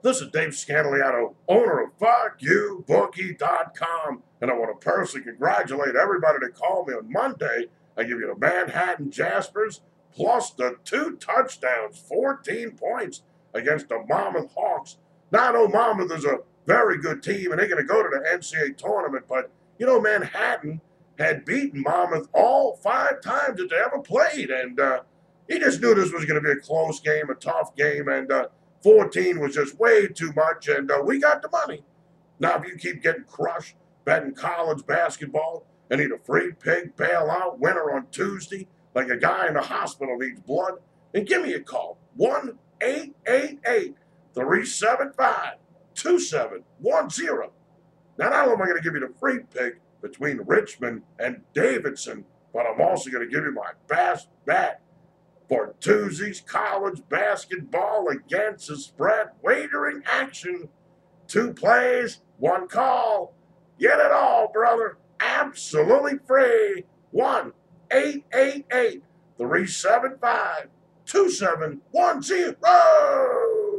This is Dave Scantoliato, owner of FuckYouBookie.com, and I want to personally congratulate everybody that called me on Monday. I give you the Manhattan Jaspers plus the 2 touchdowns, 14 points against the Monmouth Hawks. Now, I know Monmouth is a very good team, and they're going to go to the NCAA tournament, but, Manhattan had beaten Monmouth all 5 times that they ever played, and he just knew this was going to be a close game, a tough game, and 14 was just way too much, and we got the money. Now, if you keep getting crushed betting college basketball and need a free pig bailout winner on Tuesday, like a guy in the hospital needs blood, then give me a call. 1-888-375-2710. Now, not only am I going to give you the free pick between Richmond and Davidson, but I'm also going to give you my best bet for Tuesday's college basketball against the spread wagering action. 2 plays, 1 call. Get it all, brother. Absolutely free. 1-888-375-2710.